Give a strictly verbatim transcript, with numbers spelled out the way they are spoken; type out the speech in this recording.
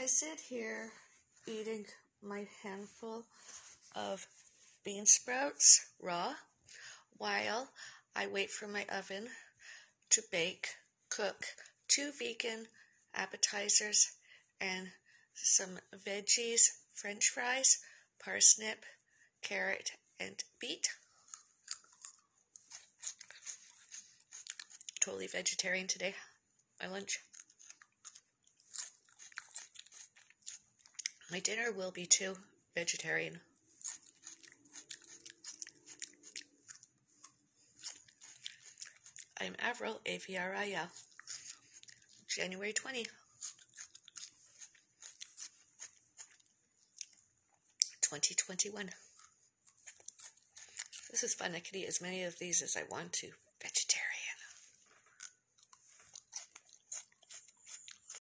I sit here eating my handful of bean sprouts raw while I wait for my oven to bake, cook two vegan appetizers and some veggies, french fries, parsnip, carrot, and beet. Totally vegetarian today, my lunch. My dinner will be too vegetarian. I'm Avril, A V R I L, January twentieth, twenty twenty-one. This is fun. I can eat as many of these as I want to. Vegetarian.